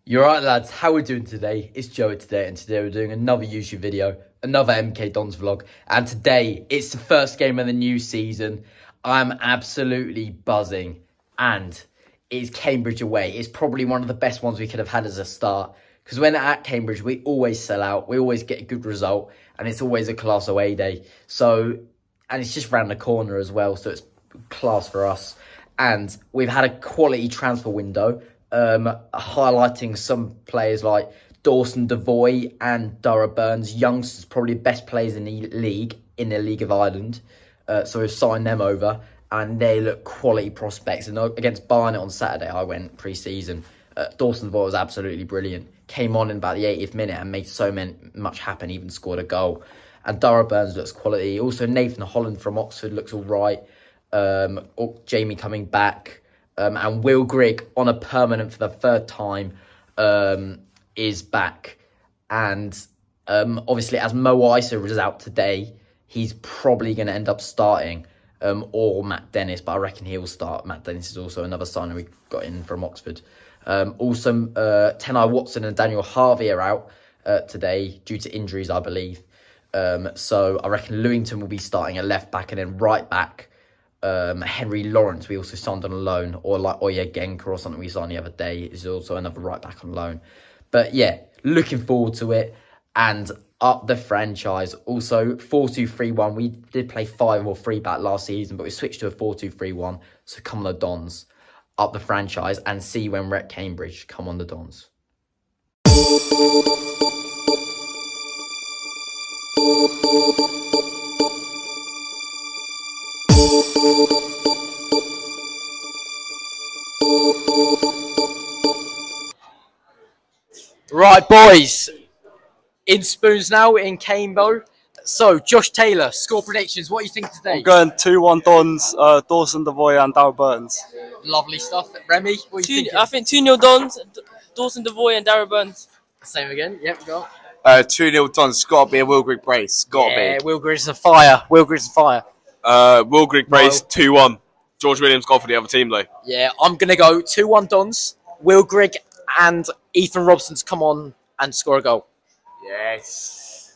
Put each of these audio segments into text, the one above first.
You're right, lads. How we doing today? It's Joey today, and today we're doing another YouTube video, another MK Dons vlog. And today, it's the first game of the new season. I'm absolutely buzzing, and it's Cambridge away. It's probably one of the best ones we could have had as a start, because when at Cambridge, we always sell out, we always get a good result, and it's always a class away day. So, and it's just round the corner as well, so it's class for us. And we've had a quality transfer window, highlighting some players like Dawson Devoy and Dara Burns, youngsters, probably best players in the League of Ireland. So we've signed them over, and they look quality prospects. And against Barnet on Saturday, I went pre-season. Dawson Devoy was absolutely brilliant. Came on in about the 80th minute and made so much happen, even scored a goal. And Dara Burns looks quality. Also, Nathan Holland from Oxford looks all right. Jamie coming back. And Will Grigg on a permanent for the third time is back. And obviously, as Mo Isa is out today, he's probably going to end up starting, or Matt Dennis, but I reckon he'll start. Matt Dennis is also another signer we got in from Oxford. Also, Tenai Watson and Daniel Harvey are out today due to injuries, I believe. So I reckon Lewington will be starting at left back, and then right back, Henry Lawrence, we also signed on loan, or like Oya Genka or something we signed the other day, is also another right back on loan. But yeah, looking forward to it, and up the franchise. Also 4-2-3-1, we did play 5 or 3 back last season, but we switched to a 4-2-3-1. So come on the Dons, up the franchise, and see when we're at Cambridge. Come on the Dons. Right, boys, in Spoons now, in Canebo. So, Josh Taylor, score predictions. What do you think today? I'm going 2-1 Dons, Dawson Devoy and Dara Burns. Lovely stuff. Remy, what do you think? I think 2-0 Dons, Dawson Devoy and Dara Burns. Same again. Yep, go. 2-0 Dons. It's got to be a Will Grigg brace. Got to be. Will Grigg's a fire. Will Grigg's a fire. Will Grigg brace, 2-1. George Williams goal for the other team, though. Yeah, I'm going to go 2-1 Dons. Will Grigg and Ethan Robson to come on and score a goal. Yes.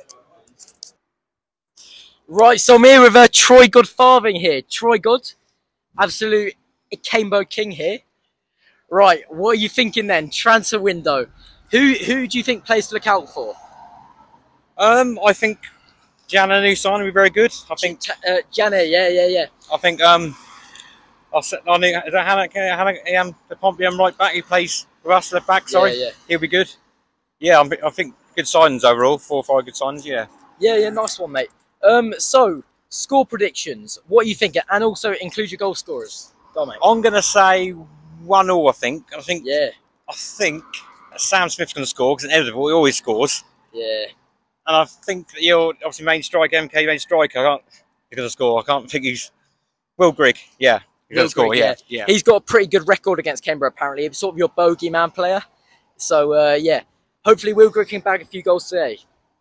Right, so I'm here with Troy Godfarthing here. Troy God, absolute Canebo king here. Right, what are you thinking then? Transfer window. Who do you think players to look out for? I think Jana new sign will be very good. I think Jana, yeah. I think is that Hannah the Pompey right back? He plays with us left back. Sorry, yeah. He'll be good. Yeah, I think good signings overall. 4 or 5 good signings. Yeah, nice one, mate. So score predictions. What are you thinking? And also include your goal scorers. Go on, mate. I'm gonna say 1-0. I think Sam Smith's gonna score because inevitably he always scores. Yeah. And I think that you're obviously main striker, MK main striker. He's gonna score. I can't think he's Will Grigg. Yeah. He's going to score, yeah. He's got a pretty good record against Canberra, apparently. He's sort of your bogeyman player. So, yeah. Hopefully, Will Grigg can bag a few goals today.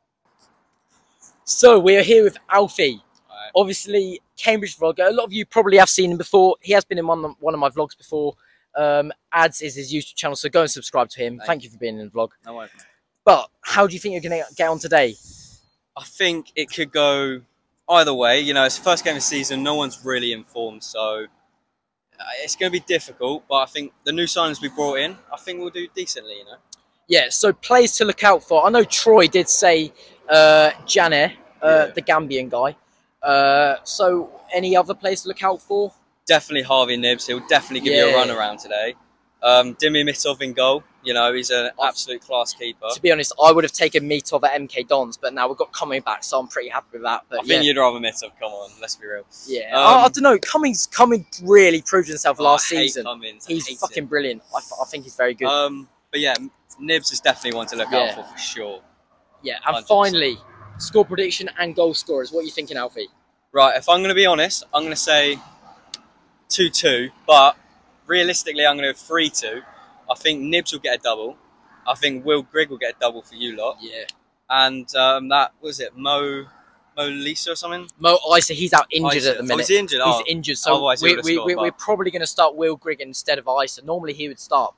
So, we are here with Alfie. Right. Obviously, Cambridge vlogger. A lot of you probably have seen him before. He has been in one of my vlogs before. Ads is his YouTube channel, so go and subscribe to him. Thank you for being in the vlog. No worries. But, how do you think you're going to get on today? I think it could go either way. You know, it's the first game of the season. No one's really informed, so it's going to be difficult, but I think the new signings we brought in, I think we'll do decently, you know. Yeah, so players to look out for. I know Troy did say Jane, the Gambian guy. So any other players to look out for? Definitely Harvey Nibs. He'll definitely give you a run around today. Dimi Mitov in goal. You know, he's an absolute class keeper. To be honest, I would have taken Mitov at MK Dons, but now we've got Cumming back, so I'm pretty happy with that. But I think you'd rather Mitov, come on, let's be real. Yeah, I don't know. Cumming really proved himself last season. Cummings. He's fucking brilliant. I think he's very good. But yeah, Nibs is definitely one to look out for sure. Yeah, and 100%. Finally, score prediction and goal scorers. What are you thinking, Alfie? Right, if I'm going to be honest, I'm going to say 2-2, but realistically, I'm going to go 3-2. I think Nibs will get a double. I think Will Grigg will get a double for you lot. Yeah. And that was it, Mo Lisa or something? Mo Isa, he's out injured at the minute. Oh, is he injured? He's injured, so we're probably going to start Will Grigg instead of Isa. Normally he would start, but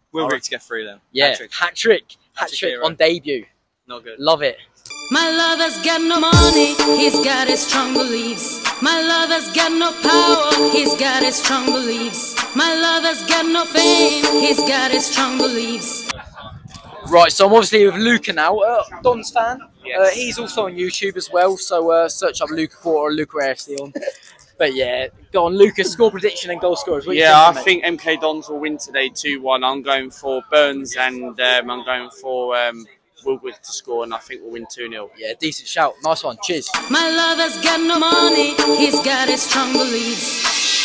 Will Grigg to get through them. Yeah, hat trick on debut. Not good. Love it. My lover's got no money, he's got his strong beliefs. My lover's got no power, he's got his strong beliefs. My lover's got no fame, he's got his strong beliefs. Right, so I'm obviously with Luca now, Don's fan. Yes. He's also on YouTube as well, so search up Luca Porter or Luca AFC on. But yeah, go on, Luca, score prediction and goal scorers. I think MK Dons will win today 2-1. I'm going for Burns and I'm going for Will Grigg to score, and I think we'll win 2-0. Yeah, decent shout. Nice one. Cheers. My lover's got no money, he's got his strong beliefs.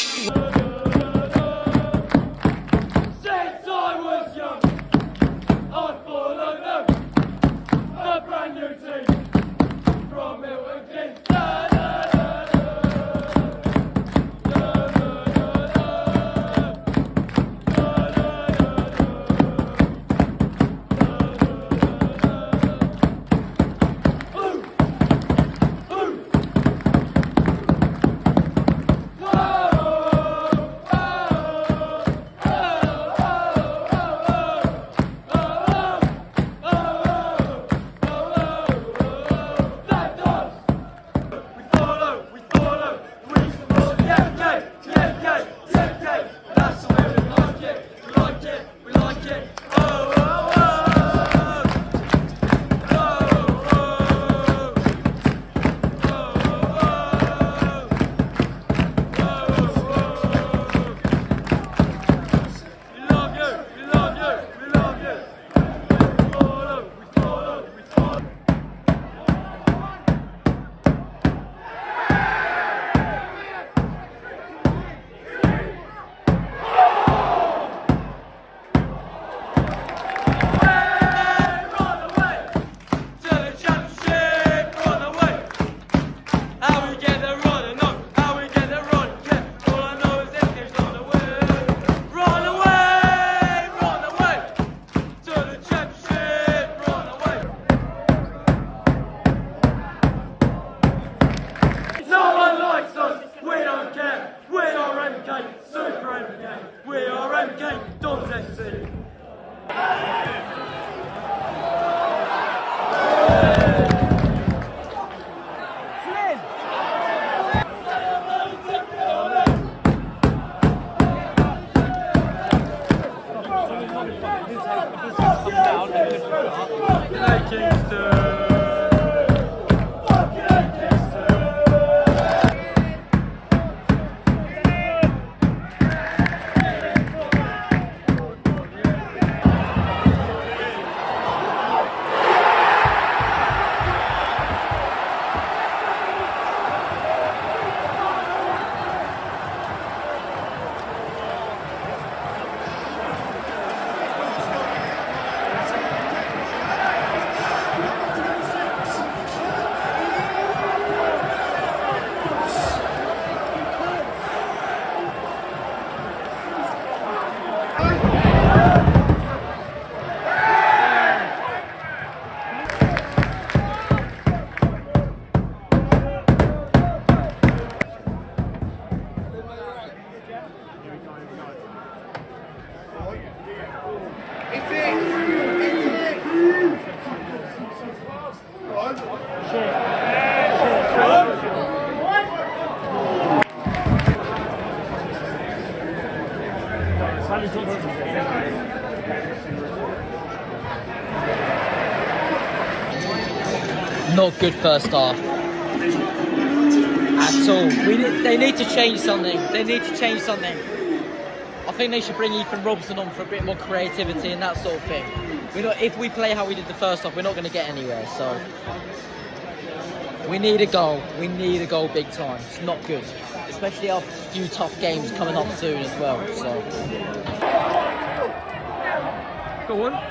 Not good first half at all. They need to change something. They need to change something. I think they should bring Ethan Robson on for a bit more creativity and that sort of thing. If we play how we did the first half, we're not going to get anywhere. So we need a goal. We need a goal big time. It's not good, especially after a few tough games coming up soon as well. So go on.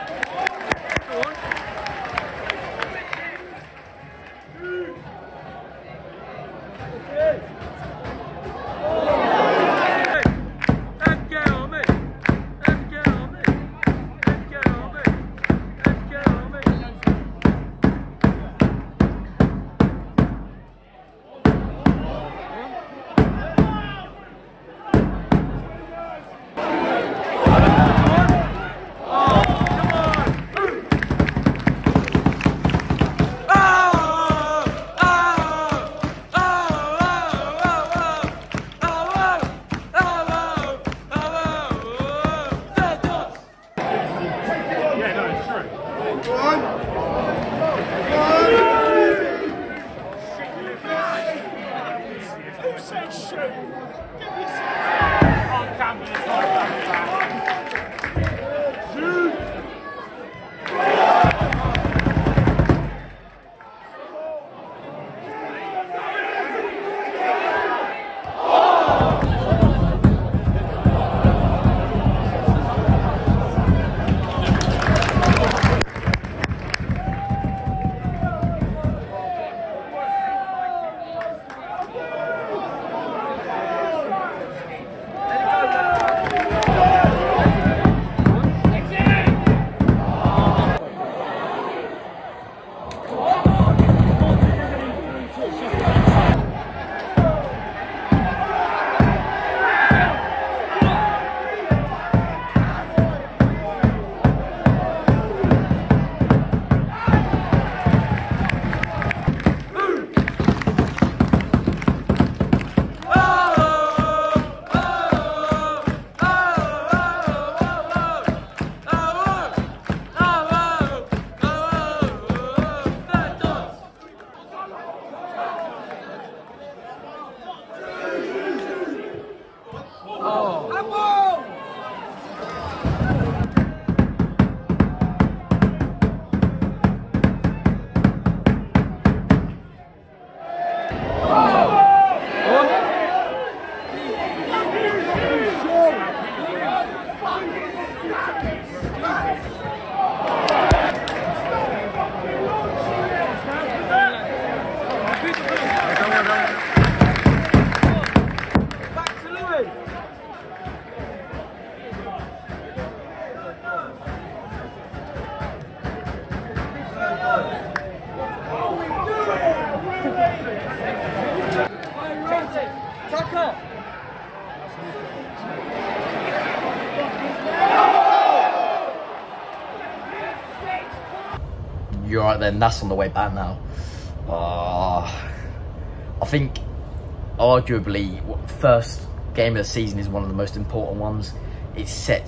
You're right then, that's on the way back now. I think arguably first game of the season is one of the most important ones. It sets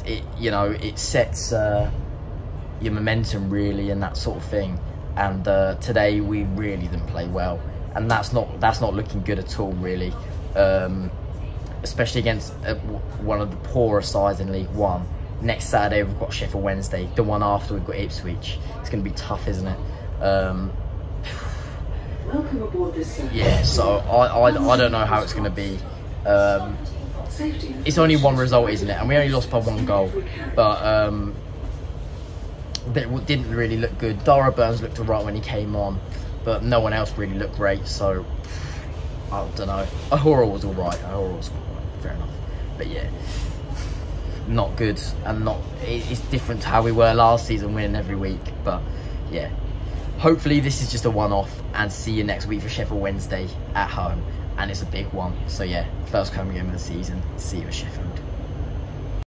your momentum really and that sort of thing. And today we really didn't play well, and that's not looking good at all really. Especially against one of the poorer sides in League One. Next Saturday we've got Sheffield Wednesday. The one after we've got Ipswich. It's going to be tough, isn't it? Welcome aboard this yeah, so I don't know how it's going to be. It's only one result, isn't it? And we only lost by 1 goal, but that didn't really look good. Dara Burns looked alright when he came on, but no one else really looked great. So I don't know. Ahura was alright. Fair enough. But yeah, not good, and it's different to how we were last season, winning every week. But yeah, hopefully this is just a one-off, and see you next week for Sheffield Wednesday at home, and it's a big one. So yeah, first home game of the season. See you at Sheffield.